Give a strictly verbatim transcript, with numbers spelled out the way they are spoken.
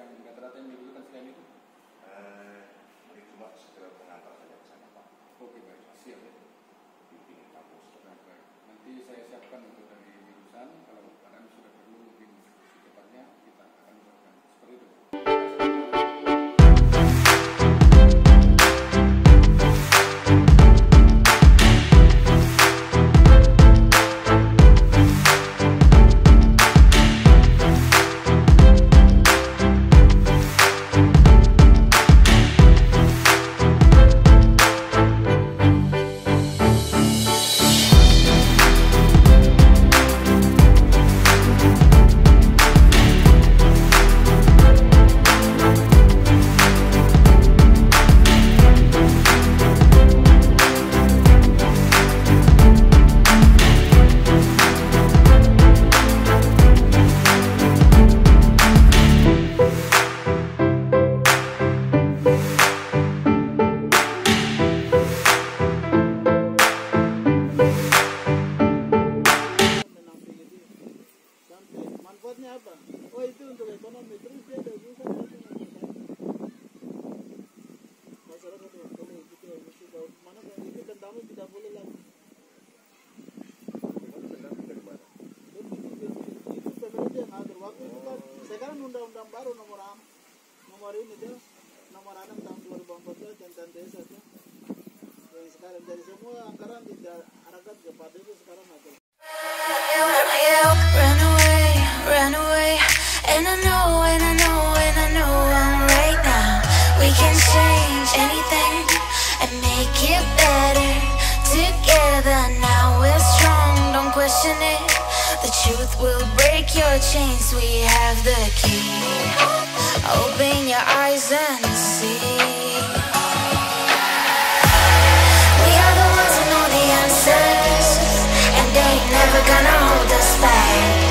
yang rata-rata yang dibutuhkan selain itu? Eh, ini cuma sekedar pengantar saja ke sana, Pak. Oke, baik, siap ya. Bimbing kampus. Baik, baik. Nanti saya siapkan untuk dari jurusan, kalau kalian sudah perlu mungkin secepatnya kita akan buatkan seperti itu. Apa? Oh itu untuk ekonomi, terus dia ada urusan masyarakat yang boleh gitu ya, mesti tahu mana kan itu tentang tidak boleh lagi. Itu pemerintah yang atur waktu itu kan. Sekarang undang-undang baru nomor nomor ini tuh nomor enam tahun dua ribu empat belas tentang desa tuh. Yang sekarang dari semua anggaran diarahkan kepada itu sekarang ada. Run away, and I know, and I know, and I know I'm right now. We can change anything and make it better together. Now we're strong, don't question it. The truth will break your chains. We have the key. Open your eyes and see. We are the ones who know the answers, and they ain't never gonna hold us back.